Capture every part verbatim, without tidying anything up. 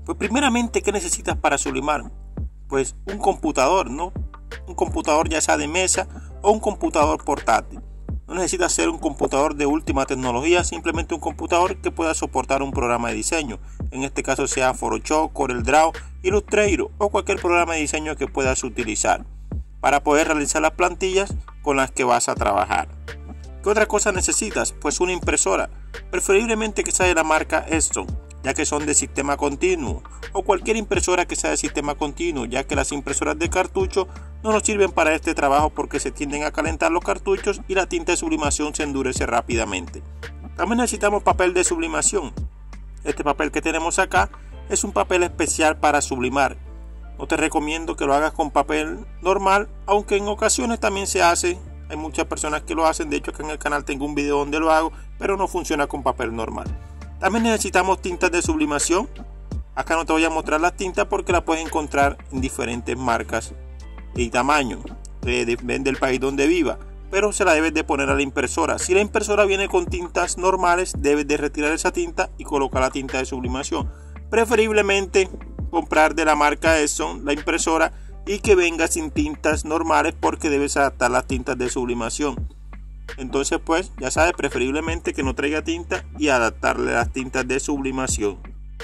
Pues primeramente, ¿qué necesitas para sublimar? Pues un computador, ¿no? Un computador ya sea de mesa o un computador portátil. No necesitas ser un computador de última tecnología, simplemente un computador que pueda soportar un programa de diseño. En este caso sea Photoshop, CorelDRAW, Illustrator o cualquier programa de diseño que puedas utilizar para poder realizar las plantillas con las que vas a trabajar. ¿Qué otra cosa necesitas? Pues una impresora, preferiblemente que sea de la marca Epson, ya que son de sistema continuo, o cualquier impresora que sea de sistema continuo, ya que las impresoras de cartucho no nos sirven para este trabajo porque se tienden a calentar los cartuchos y la tinta de sublimación se endurece rápidamente. También necesitamos papel de sublimación. Este papel que tenemos acá es un papel especial para sublimar. No te recomiendo que lo hagas con papel normal, aunque en ocasiones también se hace. Hay muchas personas que lo hacen, de hecho acá en el canal tengo un video donde lo hago, pero no funciona con papel normal. También necesitamos tintas de sublimación. Acá no te voy a mostrar las tintas porque las puedes encontrar en diferentes marcas y tamaños, eh, depende del país donde viva, pero se la debes de poner a la impresora. Si la impresora viene con tintas normales, debes de retirar esa tinta y colocar la tinta de sublimación. Preferiblemente comprar de la marca Epson la impresora y que venga sin tintas normales porque debes adaptar las tintas de sublimación. Entonces pues ya sabes, preferiblemente que no traiga tinta y adaptarle las tintas de sublimación.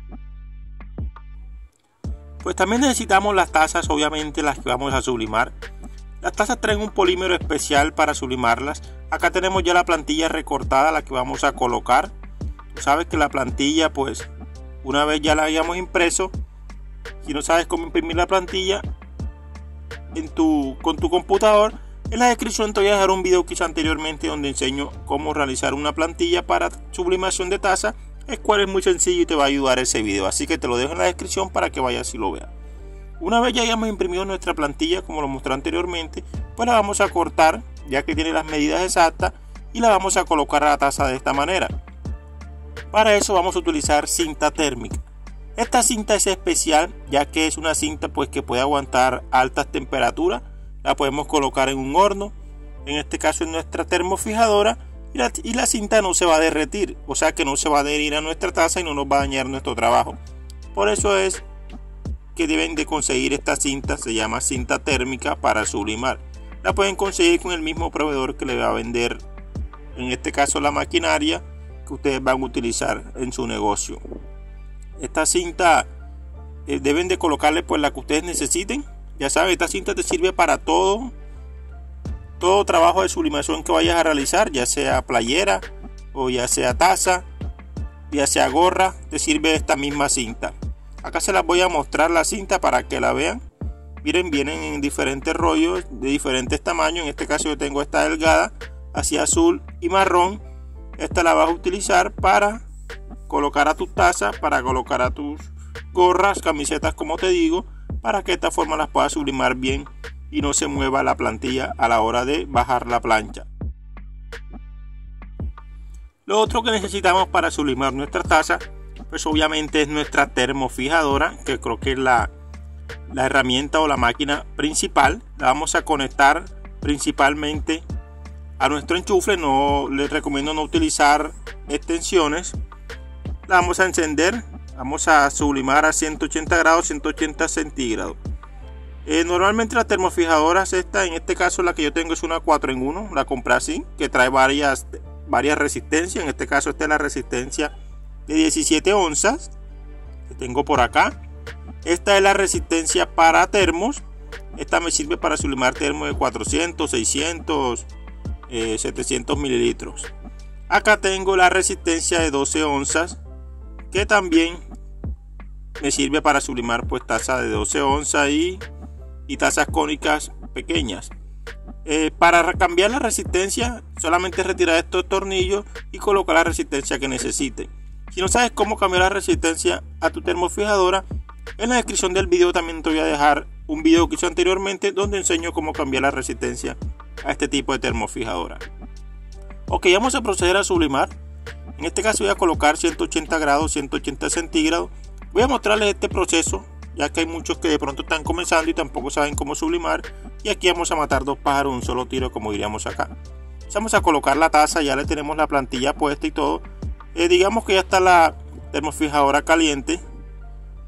Pues también necesitamos las tazas, obviamente las que vamos a sublimar. Las tazas traen un polímero especial para sublimarlas. Acá tenemos ya la plantilla recortada, la que vamos a colocar. Tú sabes que la plantilla, pues una vez ya la hayamos impreso, si no sabes cómo imprimir la plantilla en tu, con tu computador, en la descripción te voy a dejar un video que hice anteriormente donde enseño cómo realizar una plantilla para sublimación de taza, el cual es muy sencillo y te va a ayudar ese video, así que te lo dejo en la descripción para que vayas y lo veas. Una vez ya hayamos imprimido nuestra plantilla como lo mostré anteriormente, pues la vamos a cortar ya que tiene las medidas exactas y la vamos a colocar a la taza de esta manera. Para eso vamos a utilizar cinta térmica. Esta cinta es especial ya que es una cinta pues que puede aguantar altas temperaturas. La podemos colocar en un horno, en este caso en nuestra termofijadora, y la, y la cinta no se va a derretir, o sea que no se va a adherir a nuestra taza y no nos va a dañar nuestro trabajo. Por eso es que deben de conseguir esta cinta, se llama cinta térmica para sublimar. La pueden conseguir con el mismo proveedor que le va a vender, en este caso la maquinaria que ustedes van a utilizar en su negocio. Esta cinta eh, deben de colocarle pues la que ustedes necesiten. Ya saben, esta cinta te sirve para todo, todo trabajo de sublimación que vayas a realizar, ya sea playera o ya sea taza, ya sea gorra, te sirve esta misma cinta. Acá se las voy a mostrar la cinta para que la vean. Miren, vienen en diferentes rollos de diferentes tamaños. En este caso yo tengo esta delgada, así azul y marrón. Esta la vas a utilizar para colocar a tus tazas, para colocar a tus gorras, camisetas, como te digo, para que de esta forma las puedas sublimar bien y no se mueva la plantilla a la hora de bajar la plancha. Lo otro que necesitamos para sublimar nuestra taza, pues obviamente es nuestra termofijadora, que creo que es la, la herramienta o la máquina principal. La vamos a conectar principalmente a nuestro enchufe. No les recomiendo no utilizar extensiones. La vamos a encender, vamos a sublimar a ciento ochenta grados, ciento ochenta centígrados. Eh, normalmente las termofijadoras, esta en este caso la que yo tengo es una cuatro en uno, la compré así, que trae varias, varias resistencias. En este caso esta es la resistencia de diecisiete onzas que tengo por acá. Esta es la resistencia para termos. Esta me sirve para sublimar termos de cuatrocientos, seiscientos, eh, setecientos mililitros. Acá tengo la resistencia de doce onzas, que también me sirve para sublimar pues tazas de doce onzas y, y tazas cónicas pequeñas. Eh, para cambiar la resistencia, solamente retirar estos tornillos y colocar la resistencia que necesite. Si no sabes cómo cambiar la resistencia a tu termofijadora, en la descripción del video también te voy a dejar un video que hice anteriormente donde enseño cómo cambiar la resistencia a este tipo de termofijadora. Ok, vamos a proceder a sublimar. En este caso voy a colocar ciento ochenta grados, ciento ochenta centígrados. Voy a mostrarles este proceso, ya que hay muchos que de pronto están comenzando y tampoco saben cómo sublimar. Y aquí vamos a matar dos pájaros de un solo tiro, como diríamos acá. Vamos a colocar la taza, ya le tenemos la plantilla puesta y todo. Eh, digamos que ya está la termofijadora caliente.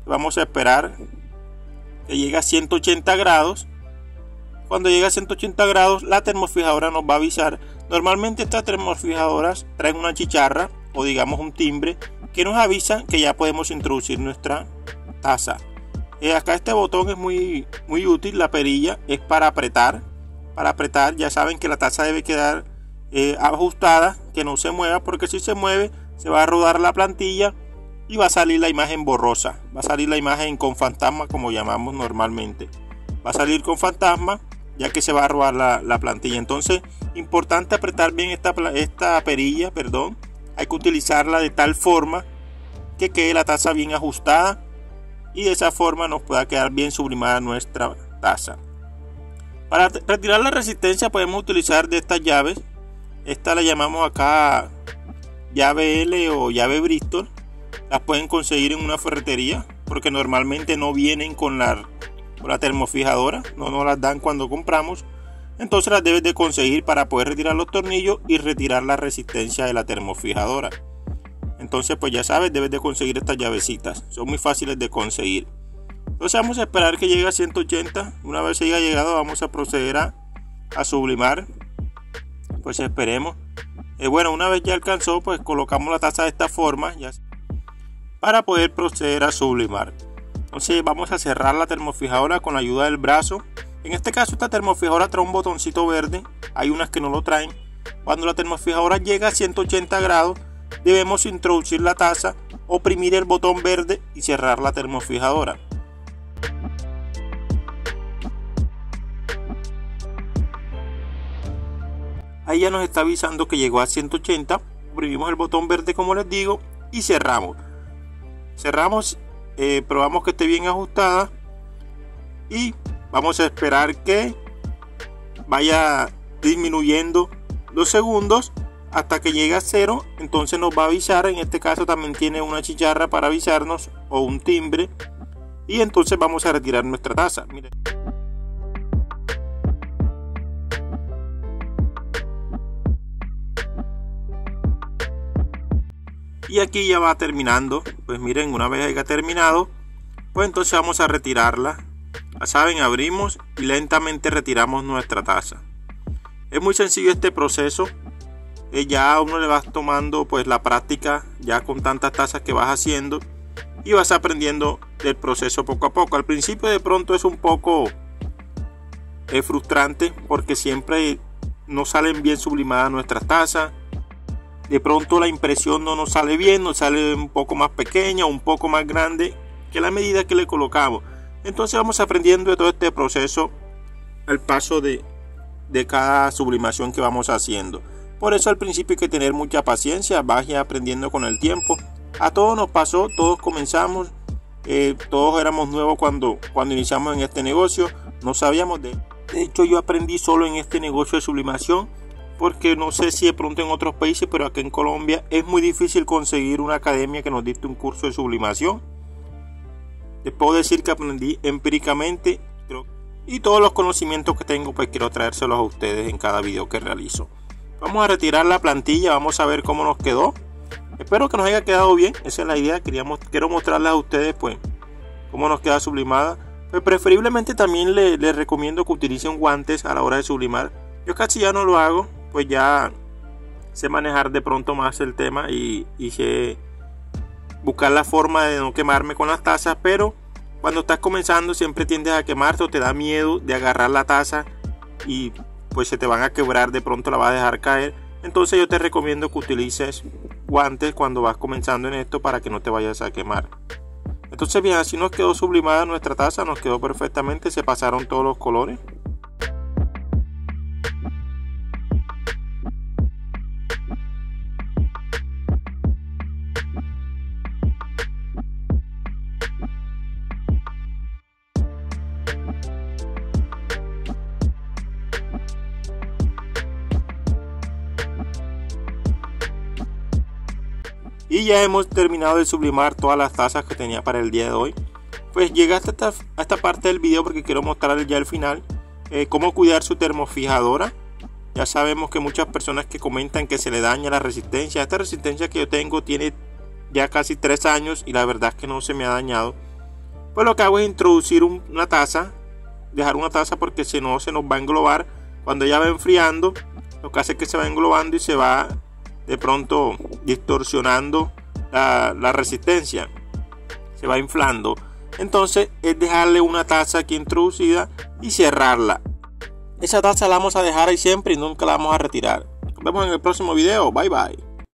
Vamos a esperar que llegue a ciento ochenta grados. Cuando llegue a ciento ochenta grados, la termofijadora nos va a avisar. Normalmente estas termofijadoras traen una chicharra o digamos un timbre que nos avisa que ya podemos introducir nuestra taza. Eh, acá este botón es muy, muy útil. La perilla es para apretar. Para apretar, ya saben que la taza debe quedar eh, ajustada, que no se mueva, porque si se mueve se va a rodar la plantilla y va a salir la imagen borrosa. Va a salir la imagen con fantasma, como llamamos normalmente. Va a salir con fantasma, ya que se va a rodar la, la plantilla. Entonces, importante apretar bien esta, esta perilla, perdón. Hay que utilizarla de tal forma que quede la taza bien ajustada y de esa forma nos pueda quedar bien sublimada nuestra taza. Para retirar la resistencia podemos utilizar de estas llaves. Esta la llamamos acá llave L o llave Bristol. Las pueden conseguir en una ferretería porque normalmente no vienen con la, con la termofijadora, no nos las dan cuando compramos. Entonces las debes de conseguir para poder retirar los tornillos y retirar la resistencia de la termofijadora. Entonces pues ya sabes, debes de conseguir estas llavecitas, son muy fáciles de conseguir. Entonces vamos a esperar que llegue a ciento ochenta. Una vez haya llegado vamos a proceder a, a sublimar. Pues esperemos. Eh, bueno, una vez ya alcanzó, pues colocamos la taza de esta forma ya, para poder proceder a sublimar. Entonces vamos a cerrar la termofijadora con la ayuda del brazo. En este caso esta termofijadora trae un botoncito verde. Hay unas que no lo traen. Cuando la termofijadora llega a ciento ochenta grados, debemos introducir la taza, oprimir el botón verde y cerrar la termofijadora. Ahí ya nos está avisando que llegó a ciento ochenta. Oprimimos el botón verde como les digo y cerramos. Cerramos, eh, probamos que esté bien ajustada y vamos a esperar que vaya disminuyendo los segundos hasta que llegue a cero. Entonces nos va a avisar. En este caso también tiene una chicharra para avisarnos o un timbre. Y entonces vamos a retirar nuestra taza. Miren. Y aquí ya va terminando. Pues miren, una vez haya terminado, pues entonces vamos a retirarla. Ya saben, abrimos y lentamente retiramos nuestra taza. Es muy sencillo este proceso. Eh, ya a uno le vas tomando pues la práctica ya con tantas tazas que vas haciendo y vas aprendiendo el proceso poco a poco. Al principio de pronto es un poco eh, frustrante porque siempre no salen bien sublimadas nuestras tazas. De pronto la impresión no nos sale bien, nos sale un poco más pequeña, un poco más grande que la medida que le colocamos. Entonces vamos aprendiendo de todo este proceso al paso de, de cada sublimación que vamos haciendo. Por eso al principio hay que tener mucha paciencia, vaya aprendiendo con el tiempo. A todos nos pasó, todos comenzamos, eh, todos éramos nuevos cuando, cuando iniciamos en este negocio, no sabíamos de... De hecho yo aprendí solo en este negocio de sublimación, porque no sé si de pronto en otros países, pero aquí en Colombia es muy difícil conseguir una academia que nos dicte un curso de sublimación. Les puedo decir que aprendí empíricamente y todos los conocimientos que tengo pues quiero traérselos a ustedes en cada video que realizo. Vamos a retirar la plantilla, vamos a ver cómo nos quedó. Espero que nos haya quedado bien, esa es la idea. Queríamos, quiero mostrarles a ustedes pues cómo nos queda sublimada. Pues preferiblemente también les, les recomiendo que utilicen guantes a la hora de sublimar. Yo casi ya no lo hago, pues ya sé manejar de pronto más el tema y, y sé buscar la forma de no quemarme con las tazas, pero cuando estás comenzando siempre tiendes a quemarte o te da miedo de agarrar la taza y pues se te van a quebrar, de pronto la vas a dejar caer. Entonces yo te recomiendo que utilices guantes cuando vas comenzando en esto para que no te vayas a quemar. Entonces bien, así nos quedó sublimada nuestra taza, nos quedó perfectamente, se pasaron todos los colores. Y ya hemos terminado de sublimar todas las tazas que tenía para el día de hoy. Pues llegaste hasta esta, a esta parte del video porque quiero mostrarles ya al final eh, cómo cuidar su termofijadora. Ya sabemos que muchas personas que comentan que se le daña la resistencia. Esta resistencia que yo tengo tiene ya casi tres años y la verdad es que no se me ha dañado. Pues lo que hago es introducir un, una taza, dejar una taza porque si no se nos va a englobar. Cuando ya va enfriando, lo que hace es que se va englobando y se va de pronto distorsionando la, la resistencia, se va inflando. Entonces es dejarle una taza aquí introducida y cerrarla. Esa taza la vamos a dejar ahí siempre y nunca la vamos a retirar. Nos vemos en el próximo video. Bye bye.